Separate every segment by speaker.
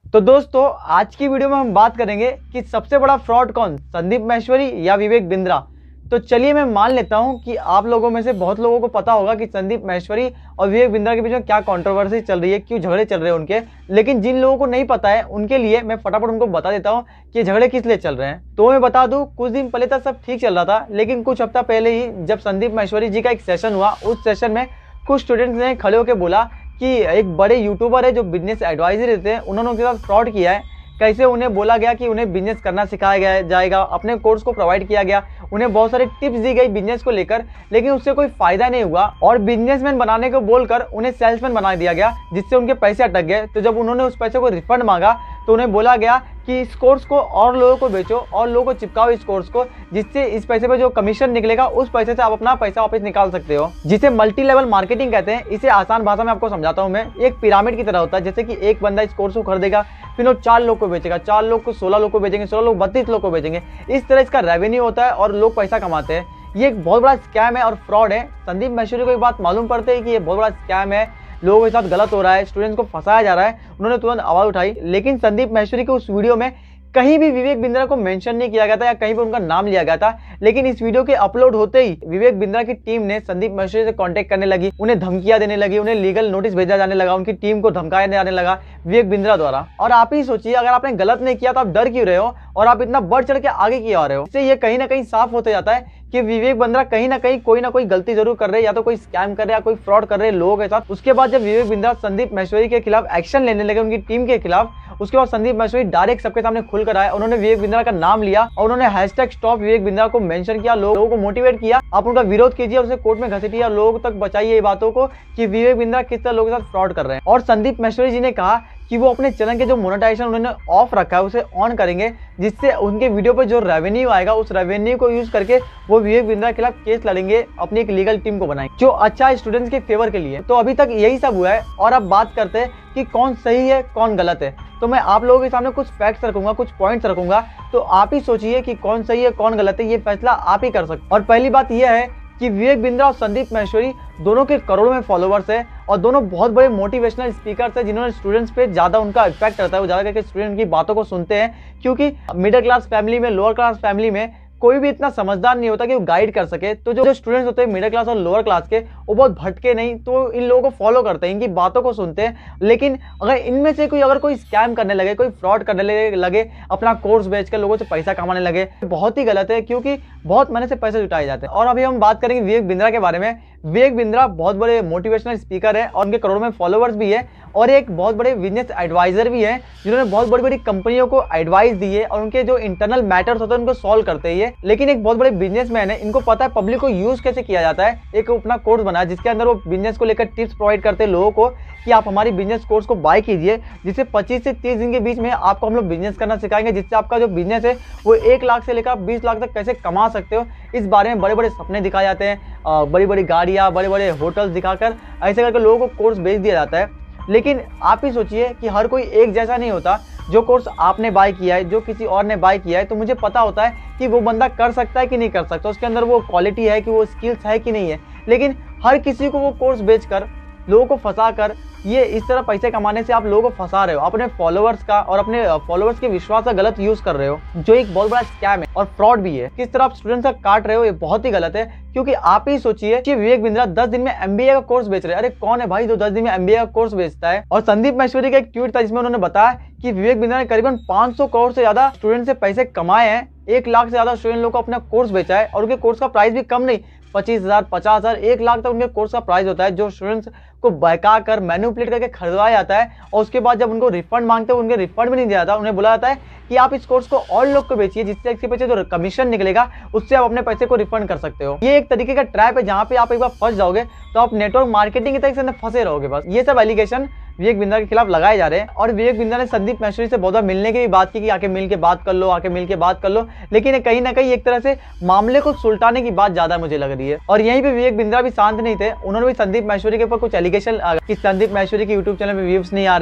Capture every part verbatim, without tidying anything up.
Speaker 1: तो दोस्तों आज की वीडियो में हम बात करेंगे कि सबसे बड़ा फ्रॉड कौन, संदीप माहेश्वरी या विवेक बिंद्रा। तो चलिए मैं मान लेता हूं कि आप लोगों में से बहुत लोगों को पता होगा कि संदीप माहेश्वरी और विवेक बिंद्रा के बीच में क्या कंट्रोवर्सी चल रही है, क्यों झगड़े चल रहे हैं उनके। लेकिन जिन लोगों को नहीं पता है उनके लिए मैं फटाफट उनको बता देता हूँ कि झगड़े किस लिए चल रहे हैं। तो मैं बता दूं, कुछ दिन पहले तक सब ठीक चल रहा था, लेकिन कुछ हफ्ता पहले ही जब संदीप माहेश्वरी जी का एक सेशन हुआ, उस सेशन में कुछ स्टूडेंट्स ने खड़े होकर बोला कि एक बड़े यूट्यूबर है जो बिजनेस एडवाइजर देते हैं, उन्होंने उनके साथ फ्रॉड किया है। कैसे उन्हें बोला गया कि उन्हें बिजनेस करना सिखाया गया जाएगा, अपने कोर्स को प्रोवाइड किया गया, उन्हें बहुत सारे टिप्स दी गई बिजनेस को लेकर, लेकिन उससे कोई फायदा नहीं हुआ और बिजनेसमैन बनाने को बोलकर उन्हें सेल्समैन बना दिया गया, जिससे उनके पैसे अटक गए। तो जब उन्होंने उस पैसे को रिफंड मांगा तो उन्हें बोला गया कि इस कोर्स को और लोगों को बेचो और लोगों को चिपकाओ इस कोर्स को, जिससे इस पैसे पे जो कमीशन निकलेगा उस पैसे से आप अपना पैसा वापस निकाल सकते हो, जिसे मल्टी लेवल मार्केटिंग कहते हैं। इसे आसान भाषा में आपको समझाता हूं मैं। एक पिरामिड की तरह होता है, जैसे कि एक बंदा इस कोर्स को खरीदेगा, फिर वो चार लोग को बेचेगा, चार लोग को सोलह लोग को बेचेंगे, सोलह लोग बत्तीस लोग को बेचेंगे। इस तरह इसका रेवेन्यू होता है और लोग पैसा कमाते हैं। ये एक बहुत बड़ा स्कैम है और फ्रॉड है। संदीप माहेश्वरी को एक बात मालूम पड़ती है कि ये बहुत बड़ा स्कैम है, लोगों के साथ गलत हो रहा है, स्टूडेंट्स को फंसाया जा रहा है। उन्होंने तुरंत आवाज उठाई, लेकिन संदीप माहेश्वरी के उस वीडियो में कहीं भी विवेक बिंद्रा को मेंशन नहीं किया गया था या कहीं पे उनका नाम लिया गया था। लेकिन इस वीडियो के अपलोड होते ही विवेक बिंद्रा की टीम ने संदीप माहेश्वरी से कांटेक्ट करने लगी, उन्हें धमकियां देने लगी, उन्हें लीगल नोटिस भेजा जाने लगा, उनकी टीम को धमकाया जाने लगा विवेक बिंद्रा द्वारा। और आप ही सोचिए, अगर आपने गलत नहीं किया तो आप डर क्यों रहे हो और आप इतना बढ़ चढ़ के आगे क्यों आ रहे हो। इससे ये कहीं ना कहीं साफ होते जाता है कि विवेक बिंद्रा कहीं ना कहीं कोई ना कोई गलती जरूर कर रहे हैं, या तो कोई स्कैम कर रहे हैं या कोई फ्रॉड कर रहे हैं लोगों के साथ। उसके बाद जब विवेक बिंद्रा संदीप माहेश्वरी के खिलाफ एक्शन लेने लगे, उनकी टीम के खिलाफ, उसके बाद संदीप माहेश्वरी डायरेक्ट सबके सामने खुल कर आए। उन्होंने विवेक बिंद्रा का नाम लिया और उन्होंने हैशटैग स्टॉप विवेक बिंद्रा को मेंशन किया, लोगों को मोटिवेट किया, आप उनका विरोध कीजिए और उसे कोर्ट में घसीटिए, लोगों तक बचाइए ये बातों को कि विवेक बिंद्रा किस तरह लोगों के साथ फ्रॉड कर रहे हैं। और संदीप माहेश्वरी जी ने कहा कि वो अपने चैनल के जो मोनेटाइजेशन उन्होंने ऑफ रखा है उसे ऑन करेंगे, जिससे उनके वीडियो पर जो रेवेन्यू आएगा उस रेवेन्यू को यूज करके वो विवेक बिंद्रा के खिलाफ केस लड़ेंगे, अपनी एक लीगल टीम को बनाएंगे जो अच्छा है स्टूडेंट्स के फेवर के लिए। तो अभी तक यही सब हुआ है और अब बात करते हैं कि कौन सही है कौन गलत है। तो मैं आप लोगों के सामने कुछ फैक्ट्स रखूंगा, कुछ पॉइंट्स रखूंगा, तो आप ही सोचिए कि कौन सही है कौन गलत है, ये फैसला आप ही कर सकते। और पहली बात यह है कि विवेक बिंद्रा और संदीप माहेश्वरी दोनों के करोड़ों में फॉलोवर्स है और दोनों बहुत बड़े मोटिवेशनल स्पीकर्स हैं, जिन्होंने स्टूडेंट्स पे ज़्यादा उनका इफेक्ट रहता है। वो ज़्यादा करके स्टूडेंट की बातों को सुनते हैं, क्योंकि मिडिल क्लास फैमिली में, लोअर क्लास फैमिली में कोई भी इतना समझदार नहीं होता कि वो गाइड कर सके। तो जो स्टूडेंट्स होते हैं मिडिल क्लास और लोअर क्लास के, वो बहुत भटके नहीं, तो इन लोगों को फॉलो करते हैं, इनकी बातों को सुनते हैं। लेकिन अगर इनमें से कोई अगर कोई स्कैम करने लगे, कोई फ्रॉड करने लगे, अपना कोर्स बेचकर लोगों से पैसा कमाने लगे, बहुत ही गलत है, क्योंकि बहुत मेहनत से पैसे जुटाए जाते हैं। और अभी हम बात करेंगे विवेक बिंद्रा के बारे में। विवेक बिंद्रा बहुत बड़े मोटिवेशनल स्पीकर है और उनके करोड़ों में फॉलोवर्स भी है और एक बहुत बड़े बिजनेस एडवाइजर भी हैं, जिन्होंने बहुत बड़ी बड़ी कंपनियों को एडवाइस दी है और उनके जो इंटरनल मैटर्स होते हैं उनको सॉल्व करते हैं। लेकिन एक बहुत बड़े बिजनेसमैन है, इनको पता है पब्लिक को यूज कैसे किया जाता है। एक अपना कोर्स बनाया जिसके अंदर वो बिजनेस को लेकर टिप्स प्रोवाइड करते हैं लोगों को कि आप हमारी बिजनेस कोर्स को बाय कीजिए, जिससे पच्चीस से तीस दिन के बीच में आपको हम लोग बिजनेस करना सिखाएंगे, जिससे आपका जो बिजनेस है वो एक लाख से लेकर बीस लाख तक कैसे कमा सकते हो। इस बारे में बड़े बड़े सपने दिखाए जाते हैं, बड़ी बड़ी गाड़ियाँ, बड़े बड़े होटल्स दिखाकर ऐसे करके लोगों को कोर्स बेच दिया जाता है। लेकिन आप ही सोचिए कि हर कोई एक जैसा नहीं होता। जो कोर्स आपने बाय किया है, जो किसी और ने बाय किया है, तो मुझे पता होता है कि वो बंदा कर सकता है कि नहीं कर सकता, उसके अंदर वो क्वालिटी है कि वो स्किल्स है कि नहीं है। लेकिन हर किसी को वो कोर्स बेचकर, लोगों को फंसा कर, ये इस तरह पैसे कमाने से आप लोगों को फंसा रहे हो, अपने फॉलोअर्स का और अपने फॉलोअर्स के विश्वास का गलत यूज कर रहे हो, जो एक बहुत बड़ा स्कैम है और फ्रॉड भी है। किस तरह आप स्टूडेंट्स का काट रहे हो, ये बहुत ही गलत है। क्योंकि आप ही सोचिए कि विवेक बिंद्रा दस दिन में एमबीए का कोर्स बेच रहे हैं। अरे कौन है भाई जो दस दिन में एमबीए का कोर्स बेचता है। और संदीप माहेश्वरी का एक ट्वीट था जिसमें उन्होंने बताया कि विवेक बिंद्रा ने करीबन पाँच सौ करोड़ से ज्यादा स्टूडेंट से पैसे कमाए हैं, एक लाख से ज्यादा स्टूडेंट लोग को अपना कोर्स बेचा है और उनके कोर्स का प्राइस भी कम नहीं, पच्चीस हजार पचास हजार एक लाख तक उनके कोर्स का प्राइस होता है, जो स्टूडेंट्स को बहका कर मैनिपुलेट करके खरीदवाया जाता है। और उसके बाद जब उनको रिफंड मांगते हैं, उनके रिफंड भी नहीं दिया जाता, उन्हें बोला जाता है कि आप इस कोर्स को और लोग को बेचिए, जिससे इसके पीछे जो कमीशन निकलेगा उससे आप अपने पैसे को रिफंड कर सकते हो। ये एक तरीके का ट्रैप है, जहाँ पे आप एक बार फंस जाओगे तो आप नेटवर्क मार्केटिंग की तरीके से फंसे रहोगे बस। ये सब एलिगेशन विवेक बिंद्रा के खिलाफ लगाए जा रहे हैं। और विवेक बिंद्रा ने संदीप माहेश्वरी से बहुत बार मिलने की भी बात की कि आके मिल के बात कर लो, आके मिल के बात कर लो, लेकिन कहीं ना कहीं एक तरह से मामले को सुलटाने की बात ज्यादा मुझे लग रही है। और यहीं पे विवेक बिंद्रा भी शांत नहीं थे, उन्होंने भी संदीप माहेश्वरी के ऊपर कुछ एलिगेशन कि संदीप माहेश्वरी के यूट्यूब चैनल पे व्यूज नहीं आ रहे हैं,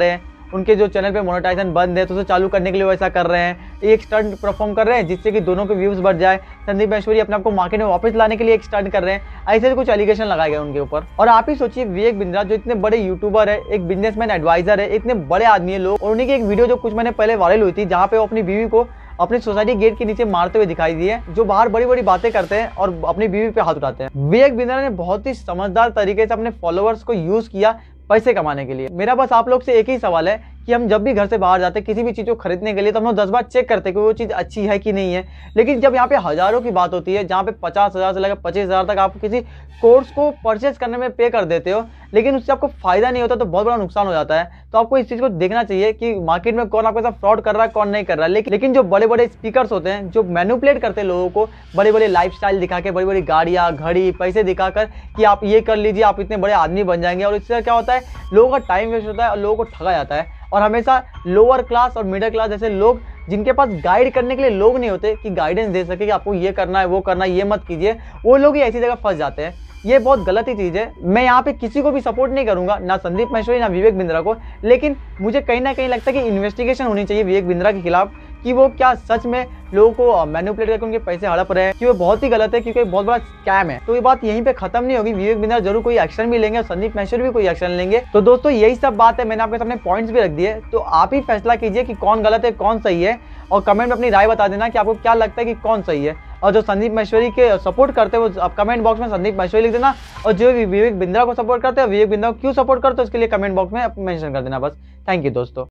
Speaker 1: उनके जो चैनल पे मोनेटाइजेशन बंद है तो उसे चालू करने के लिए वैसा कर रहे हैं, एक स्टंट परफॉर्म कर रहे हैं जिससे कि दोनों के व्यूज बढ़ जाए। संदीप महेश्वरी अपने आप को मार्केट में वापस लाने के लिए एक स्टंट कर रहे हैं। ऐसे कुछ एलिगेशन लगाए गए उनके ऊपर। और आप ही सोचिए, विवेक बिंद्रा जो इतने बड़े यूट्यूबर है, एक बिजनेसमैन एडवाइजर है, इतने बड़े आदमी है लोग, और उन्हीं की एक वीडियो जो कुछ महीने पहले वायरल हुई थी जहाँ पे वो अपनी बीवी को अपनी सोसाइटी गेट के नीचे मारते हुए दिखाई दिए, जो बाहर बड़ी बड़ी बातें करते हैं और अपनी बीवी पे हाथ उठाते हैं। विवेक बिंद्रा ने बहुत ही समझदार तरीके से अपने फॉलोअर्स को यूज किया पैसे कमाने के लिए। मेरा बस आप लोग से एक ही सवाल है कि हम जब भी घर से बाहर जाते हैं किसी भी चीज़ को खरीदने के लिए तो हम लोग दस बार चेक करते हैं कि वो चीज़ अच्छी है कि नहीं है। लेकिन जब यहाँ पे हज़ारों की बात होती है, जहाँ पे पचास हज़ार से लेकर पच्चीस हज़ार तक आप किसी कोर्स को परचेज करने में पे कर देते हो, लेकिन उससे आपको फायदा नहीं होता तो बहुत बड़ा नुकसान हो जाता है। तो आपको इस चीज़ को देखना चाहिए कि मार्केट में कौन आपके साथ फ्रॉड कर रहा है, कौन नहीं कर रहा है। लेकिन लेकिन जो बड़े बड़े स्पीकर्स होते हैं जो मैनिपुलेट करते हैं लोगों को, बड़े बड़े लाइफस्टाइल दिखा के, बड़ी बड़ी गाड़ियाँ, घड़ी, पैसे दिखाकर कि आप ये कर लीजिए, आप इतने बड़े आदमी बन जाएंगे, और इससे क्या होता है, लोगों का टाइम वेस्ट होता है और लोगों को ठगा जाता है। और हमेशा लोअर क्लास और मिडिल क्लास जैसे लोग, जिनके पास गाइड करने के लिए लोग नहीं होते कि गाइडेंस दे सके कि आपको ये करना है, वो करना है, ये मत कीजिए, वो लोग ही ऐसी जगह फंस जाते हैं। ये बहुत गलत ही चीज़ है। मैं यहाँ पे किसी को भी सपोर्ट नहीं करूंगा, ना संदीप महेश्वरी ना विवेक बिंद्रा को, लेकिन मुझे कहीं ना कहीं लगता है कि इन्वेस्टिगेशन होनी चाहिए विवेक बिंद्रा के खिलाफ कि वो क्या सच में लोगों को मैनिपुलेट करके उनके पैसे हड़प रहे हैं, कि वो बहुत ही गलत है, क्योंकि बहुत बड़ा स्कैम है। तो ये बात यहीं पे खत्म नहीं होगी, विवेक बिंद्रा जरूर कोई एक्शन भी लेंगे और संदीप महेश्वरी भी कोई एक्शन लेंगे। तो दोस्तों यही सब बात है, मैंने आपके सामने पॉइंट्स भी रख दिए, तो आप ही फैसला कीजिए कि कौन गलत है कौन सही है, और कमेंट में अपनी राय बता देना कि आपको क्या लगता है कि कौन सही है। और जो संदीप महेश्वरी के सपोर्ट करते हैं वो आप कमेंट बॉक्स में संदीप महेश्वरी लिख देना, और जो विवेक बिंद्रा को सपोर्ट करते हैं, विवेक बिंद्रा को क्यों सपोर्ट करते हैं उसके लिए कमेंट बॉक्स में मेंशन कर देना बस। थैंक यू दोस्तों।